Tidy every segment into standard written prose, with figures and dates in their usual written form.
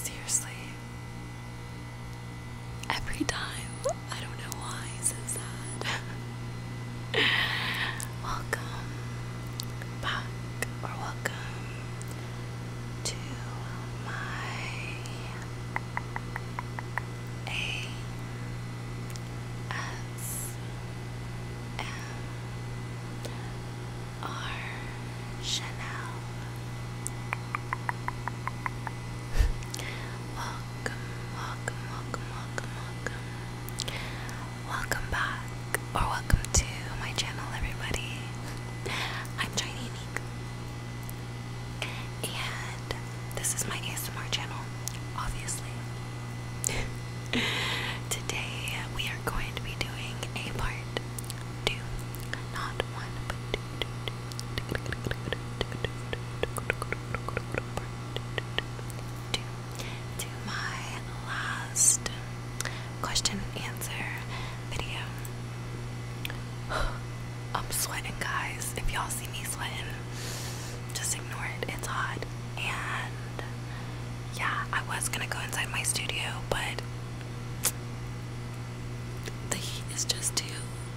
Seriously. Every time. I don't know why. So sad. Welcome back, or welcome to my ASMR channel. Welcome, welcome, welcome, welcome, welcome. Welcome back, or welcome to my channel, everybody. I'm Shiny Unique, and this is my ASMR channel, obviously. Today we are going to be doing a part 2, not 1, but 2 to my last question and answer video. I'm sweating, guys. If y'all see me sweating, just ignore it. It's hot. And yeah, I was gonna go inside my studio, but the heat is just too.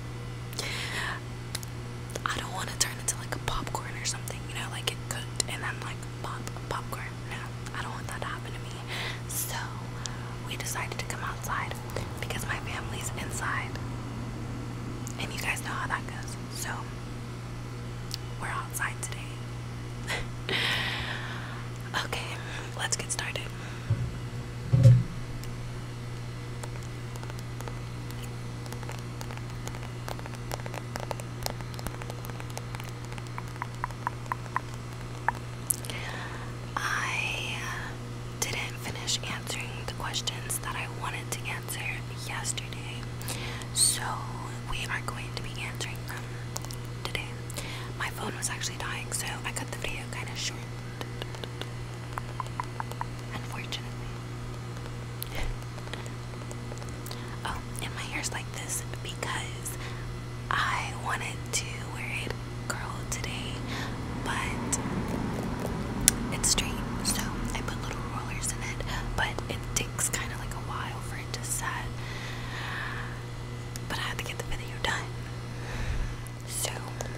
I don't want to turn into like a popcorn or something, you know, like get cooked and then like popcorn. No, I don't want that to happen to me. So we decided to come outside because my family's inside, and you guys know how that goes. So we're outside today. Okay, let's get started. I didn't finish answering the questions that I wanted to answer yesterday, so we are going to be answering them today. My phone was actually dying, so I cut the video kind of short, unfortunately. Oh, and my hair's like this because I wanted to wear it curled today, but it's straight, so I put little rollers in it, but it takes kind of like a while for it to set. But I had to get the video done, so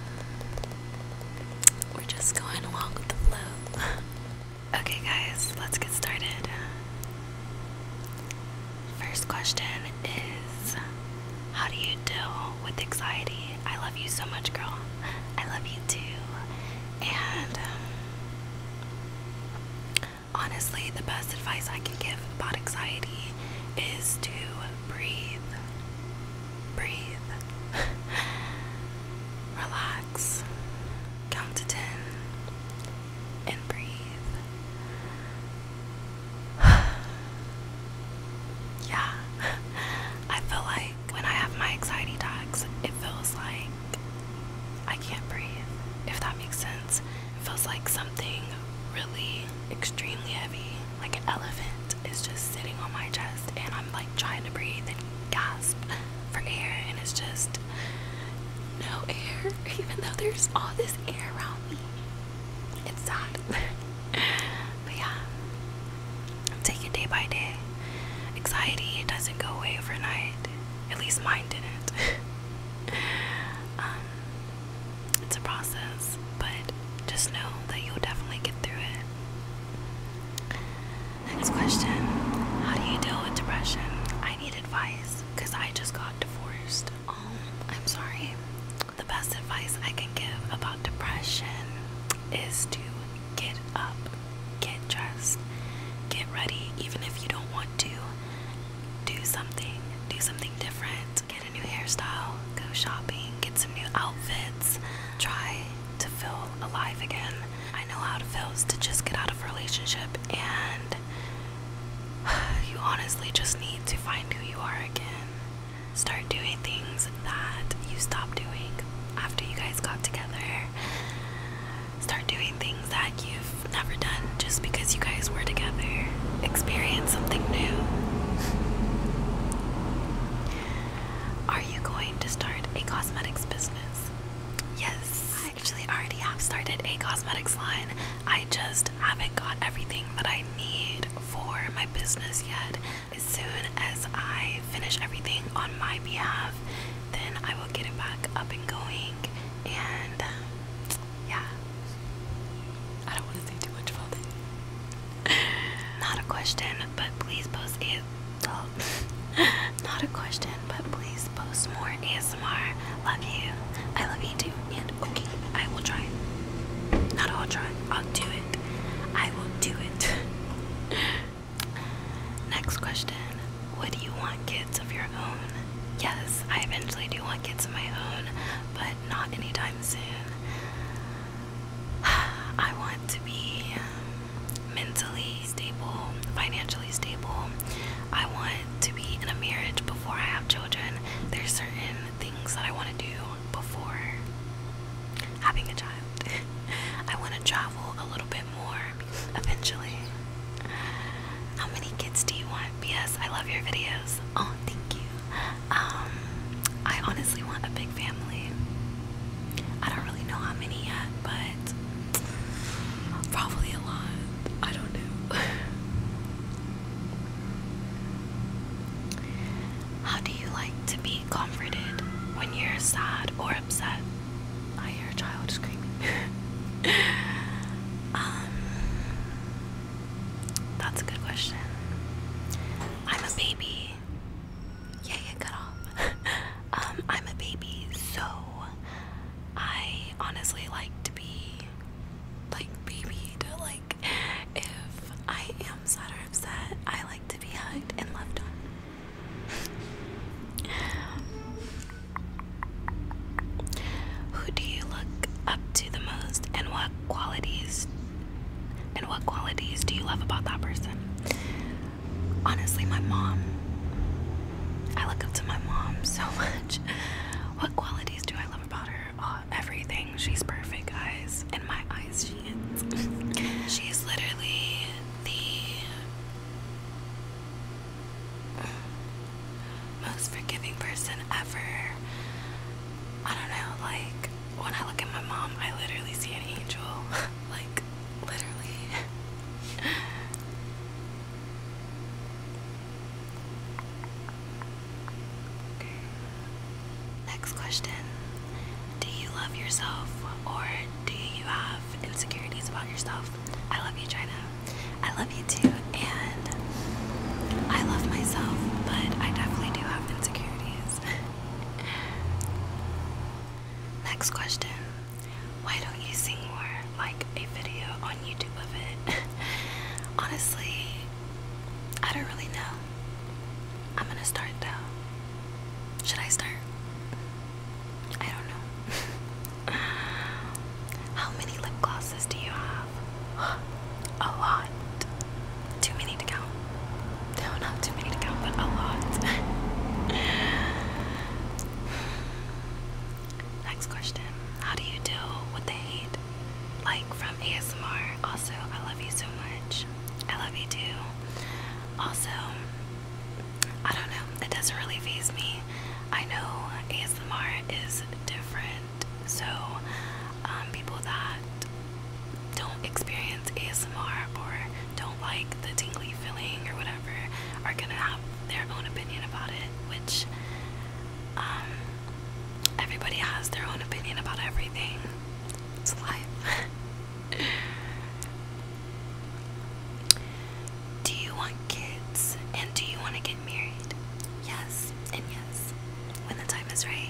we're just going along with the flow. Okay, guys, let's get started. First question is, how do you deal with anxiety? I love you so much, girl. I love you too. And honestly, the best advice I can give about anxiety is to breathe. Breathe. Relax. Count to 10 and breathe. Yeah. I feel like when I have my anxiety attacks, it feels like I can't breathe, if that makes sense. It feels like something really extremely heavy, like an elephant, is just sitting on my chest, and I'm like trying to breathe and gasp for air, and it's just no air, even though there's all this air around me. It's sad. But yeah, take it day by day. Anxiety doesn't go away overnight. At least mine didn't. It's a process, but just know that you'll definitely get through it. Next question. How do you deal with depression? I need advice because I just got divorced. I'm sorry. The best advice I can give about depression is to get up, get dressed, get ready, even if you don't want to. Do something different. Get a new hairstyle, go shopping, get some new outfits. Try to feel alive again. I know how it feels to just get out of a relationship, and you honestly just need to find who you are again. Start doing things that you stopped doing after you guys got together. Start doing things that you've never done just because you guys were together. Experience something new. Are you going to start a cosmetics business? Yes, I actually already have started a cosmetics line. I just haven't got everything that I need for my business yet. As soon as I finish everything on my behalf, then I will get it back up and going. And yeah, I don't want to say too much about it. Not a question, but please post it. Not a question, but please post more ASMR. Love you. I love you too. And okay, I will try. Not I'll try. I'll do it. I will do it. Next question. Would you want kids of your own? Yes, I eventually do want kids of my own, but not anytime soon. I want to be mentally stable, financially stable. I want to be in a marriage before I have children. There's certain things that I want to do before having a child. I want to travel a little bit more eventually. How many kids do you want? P.S. I love your videos. Oh, thank you. I honestly want a big family. I don't really know how many yet, but probably a lot. I don't know. How do you like to be comforted when you're sad or upset? I hear a child screaming. That's a good question. I'm a baby. Yeah, cut off. I'm a baby, so I honestly like to be babied. Like, if I am sad or upset, I like to be hugged and loved on. Who do you look up to the most, and what qualities do you love about that person? Honestly, my mom. I look up to my mom so much. What qualities do I love about her? Oh, everything. She's perfect, guys. In my eyes, she is. She is literally the most forgiving person ever. I don't know, like, when I look at my mom, I literally see an angel. Like, literally. Okay. Next question. Do you love yourself, or do you have insecurities about yourself? I love you, China. I love you too, and I love myself, but I definitely do have insecurities. Next question. Why don't you sing more? Like a video on YouTube of it. Honestly, I don't really know. I'm gonna start though. Should I start? I don't know. How many lip glosses do you have? A lot. Too many to count. No, not too many to count, but a lot. Next question. How do you deal with the hate? Like from ASMR. Also, I love you so much. I love you too. Also, I don't know. It doesn't really faze me. I know ASMR is different. So, people that don't experience ASMR or don't like the tingly feeling or whatever are gonna have their own opinion about it, which everybody has their own opinion about everything. It's life. Do you want kids, and do you want to get married? Yes, and yes, when the time is right.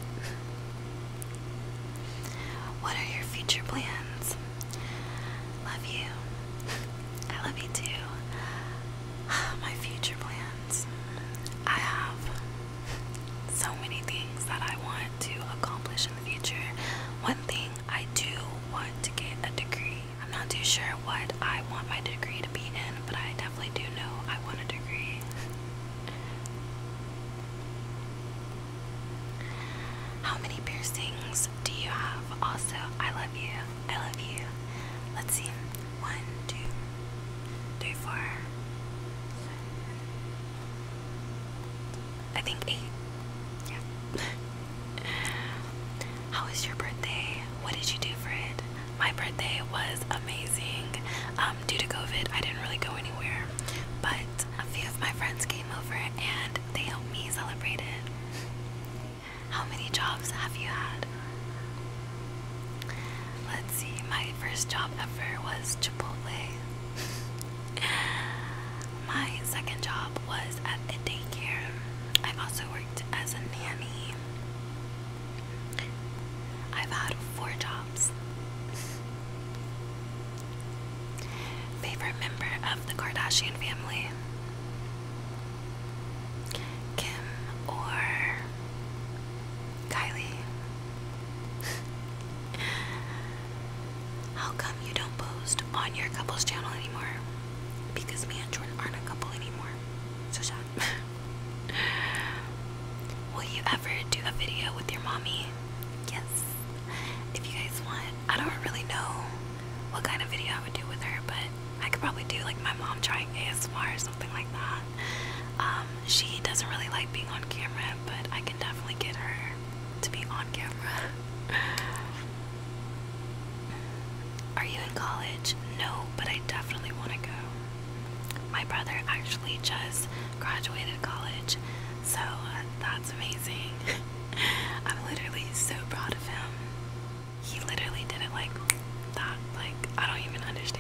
What are your future plans? Love you. I love you too. My future plans. I have so many things that I want to accomplish in the future. One thing, I do want to get a degree. I'm not too sure what I want my degree to be in, but I definitely do know I want a degree. How many piercings do you have? Also, I love you. I love you. Let's see. 1, 2, 3, 4. I think 8. Yeah. How was your birthday? What did you do for it? My birthday was amazing. Due to COVID, I didn't really go anywhere, but a few of Kardashian family? Kim or Kylie? How come you don't post on your couple's channel anymore? Because me and Jordan aren't a couple anymore. So sad. Will you ever do a video with your mommy? Yes. If you guys want. I don't really know what kind of video I would do with her, but I could probably do like my mom trying ASMR or something like that. She doesn't really like being on camera, but I can definitely get her to be on camera. Are you in college? No, but I definitely want to go. My brother actually just graduated college, so that's amazing. I'm literally so proud of him. He literally did it like that. Like, I don't even understand.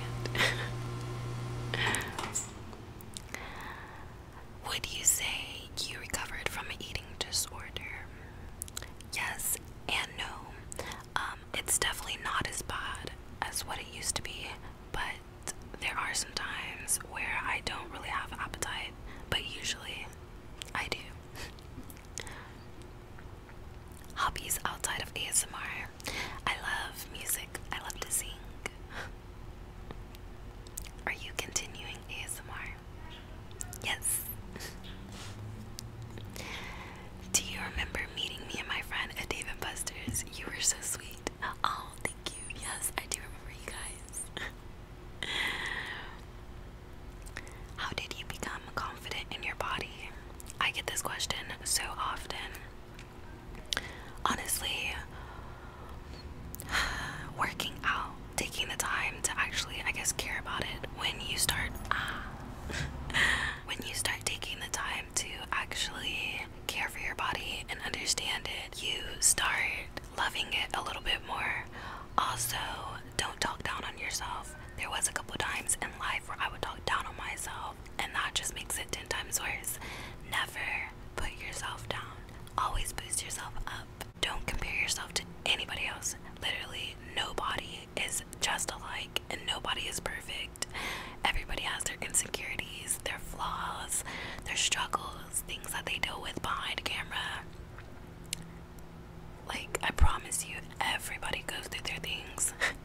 Would you say you recovered from an eating disorder? Yes and no. It's definitely not as bad as what it used to be, but there are some times where I don't really have appetite, but usually I do. Hobbies outside of ASMR. I love music. I love to sing. Are you continuing ASMR? Yes. Do you remember meeting me and my friend at Dave & Buster's? You were so sweet. Oh, thank you. Yes, I do remember you guys. How did you become confident in your body? I get this question so often. Honestly, working out, taking the time to actually, I guess, care about it. When you start taking the time to actually care for your body and understand it, you start loving it a little bit more. Also, don't talk down on yourself. There was a couple times in life where I would talk down on myself, and that just makes it 10 times worse. Never put yourself down. Always boost yourself up. Don't compare yourself to anybody else. Literally, nobody is just alike, and nobody is perfect. Everybody has their insecurities, their flaws, their struggles, things that they deal with behind camera. Like, I promise you, everybody goes through their things.